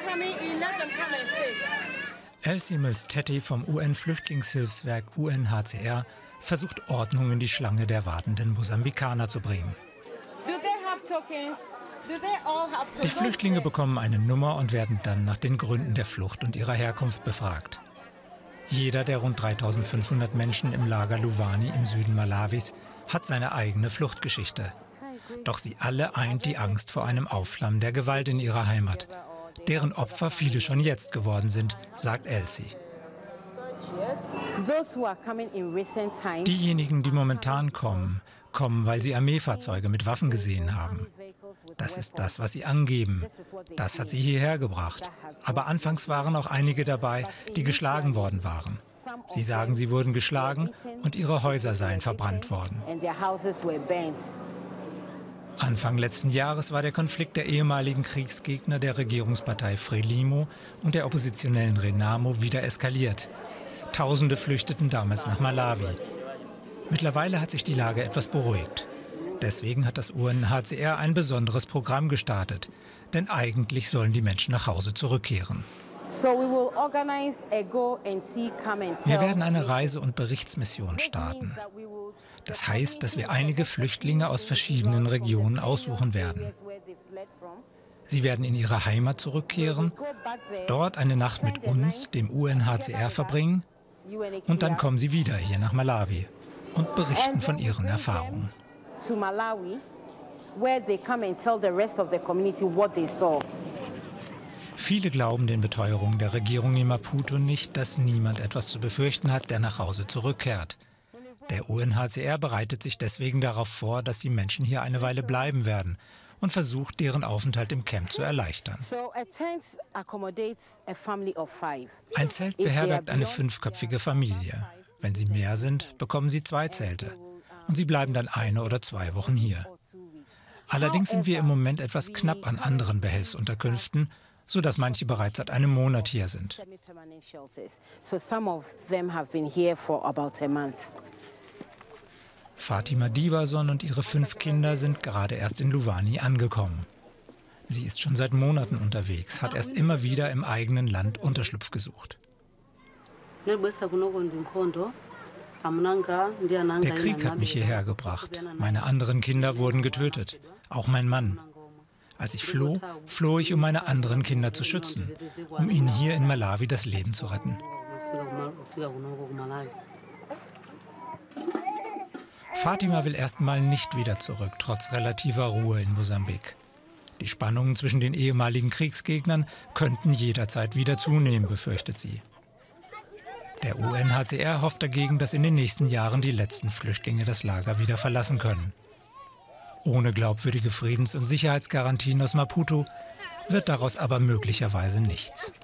Elsie Mills-Tetty vom UN-Flüchtlingshilfswerk UNHCR versucht Ordnung in die Schlange der wartenden Mosambikaner zu bringen. Die Flüchtlinge bekommen eine Nummer und werden dann nach den Gründen der Flucht und ihrer Herkunft befragt. Jeder der rund 3.500 Menschen im Lager Luvani im Süden Malawis hat seine eigene Fluchtgeschichte. Doch sie alle eint die Angst vor einem Aufflammen der Gewalt in ihrer Heimat, deren Opfer viele schon jetzt geworden sind, sagt Elsie. Diejenigen, die momentan kommen, weil sie Armeefahrzeuge mit Waffen gesehen haben. Das ist das, was sie angeben. Das hat sie hierher gebracht. Aber anfangs waren auch einige dabei, die geschlagen worden waren. Sie sagen, sie wurden geschlagen und ihre Häuser seien verbrannt worden. Anfang letzten Jahres war der Konflikt der ehemaligen Kriegsgegner der Regierungspartei Frelimo und der oppositionellen Renamo wieder eskaliert. Tausende flüchteten damals nach Malawi. Mittlerweile hat sich die Lage etwas beruhigt. Deswegen hat das UNHCR ein besonderes Programm gestartet. Denn eigentlich sollen die Menschen nach Hause zurückkehren. Wir werden eine Reise- und Berichtsmission starten. Das heißt, dass wir einige Flüchtlinge aus verschiedenen Regionen aussuchen werden. Sie werden in ihre Heimat zurückkehren, dort eine Nacht mit uns, dem UNHCR, verbringen und dann kommen sie wieder hier nach Malawi und berichten von ihren Erfahrungen. Viele glauben den Beteuerungen der Regierung in Maputo nicht, dass niemand etwas zu befürchten hat, der nach Hause zurückkehrt. Der UNHCR bereitet sich deswegen darauf vor, dass die Menschen hier eine Weile bleiben werden und versucht, deren Aufenthalt im Camp zu erleichtern. Ein Zelt beherbergt eine 5-köpfige Familie. Wenn sie mehr sind, bekommen sie 2 Zelte. Und sie bleiben dann 1 oder 2 Wochen hier. Allerdings sind wir im Moment etwas knapp an anderen Behelfsunterkünften, sodass manche bereits seit einem Monat hier sind. Fatima Diverson und ihre 5 Kinder sind gerade erst in Luvani angekommen. Sie ist schon seit Monaten unterwegs, hat erst immer wieder im eigenen Land Unterschlupf gesucht. Der Krieg hat mich hierher gebracht. Meine anderen Kinder wurden getötet, auch mein Mann. Als ich floh, floh ich, um meine anderen Kinder zu schützen, um ihnen hier in Malawi das Leben zu retten. Fatima will erstmal nicht wieder zurück, trotz relativer Ruhe in Mosambik. Die Spannungen zwischen den ehemaligen Kriegsgegnern könnten jederzeit wieder zunehmen, befürchtet sie. Der UNHCR hofft dagegen, dass in den nächsten Jahren die letzten Flüchtlinge das Lager wieder verlassen können. Ohne glaubwürdige Friedens- und Sicherheitsgarantien aus Maputo wird daraus aber möglicherweise nichts.